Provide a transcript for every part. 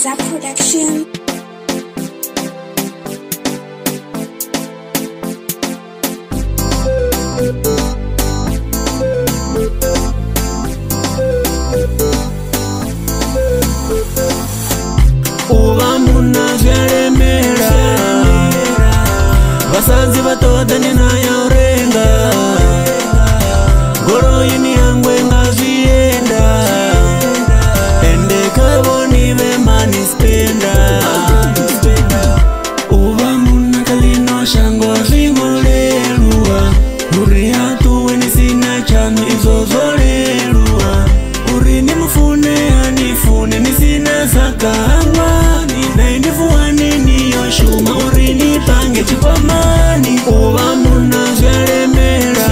Zap Production. Uvamuna zyalemera Basazi batoda ninayo renga Goro yini yangwe ngazienda Ende kaboni ve mani spenda Uvamuna kalino shango zingolelua Nuri hatu weni sina chanu izozolelua Uri ni mfune anifune nisina sakangwa Shuma urini pange chipamani Uvamuna zyalemera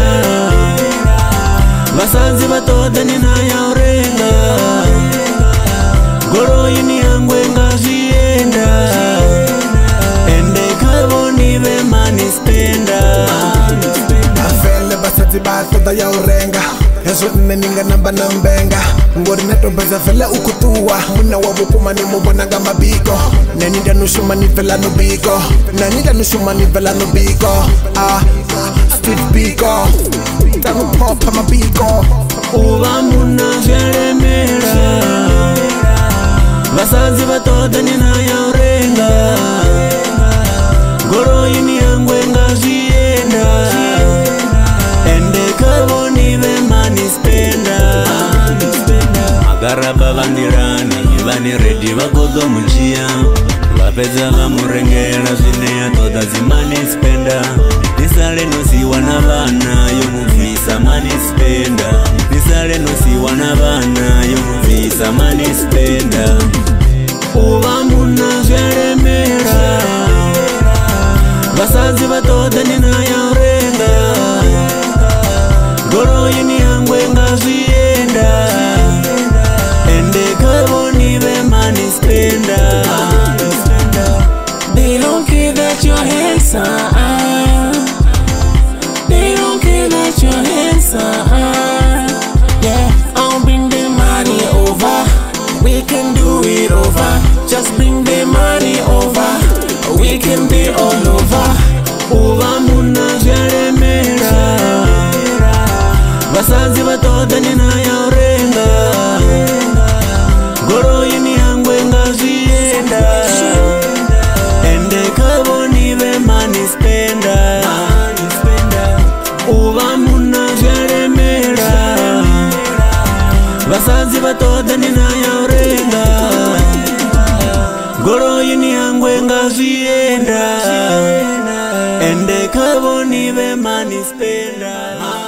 Basazi batoda ninayo renga Goro yini yangwe ngazienda Ende kaboni ve mani spenda Afele basazi batoda ya urenga Yesu neninga namba nambenga Ngori neto beza fele ukutua Muna wabukuma ni mubonanga mabiko Nenida nushuma ni vela nubiko Nenida nushuma ni vela nubiko Street biko Tamu popa mabiko Uvamuna zyalemera Basazi batoda ninayo renga Goro yini yangwe ngazienda Ende kaboni ve mani spenda Magaraba vandirani Vani redi vagogo mchia Vapeza vamurengera Zineya toda zimani spenda Nisale nosi wanavana Yomuvisa mani spenda Nisale nosi wanavana Yomuvisa mani spenda Uvamuna zyalemera Basazi batoda ninayo renga Goro yini yangwe ngazienda Ende kaboni ve mani spenda They don't care that you're handsome. They don't care that you're handsome. Yeah, I'll bring the money over. We can do it over. Just bring the money over. We can be all over. Uvamuna zyalemera Basazi batoda ninayo renga Goro yini yangwe ngazienda Ende kaboni ve mani spenda Uvamuna zyalemera Basazi batoda ninayo renga Goro yini yangwe ngazienda Ende kaboni ve mani spenda